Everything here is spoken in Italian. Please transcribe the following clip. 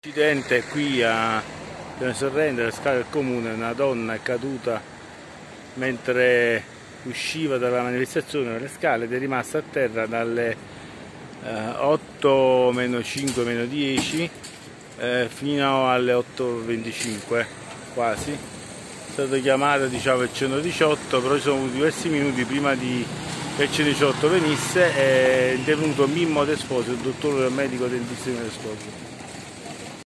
Incidente qui a Piano Sorrento, alle scale del comune. Una donna è caduta mentre usciva dalla manifestazione per le scale ed è rimasta a terra dalle 8 meno 5 meno 10 fino alle 8:25 quasi. È stato chiamato, diciamo, il 118, però ci sono avuti diversi minuti prima che il 118 venisse. È intervenuto Mimmo Desposito, il dottore medico dentista di Desposito.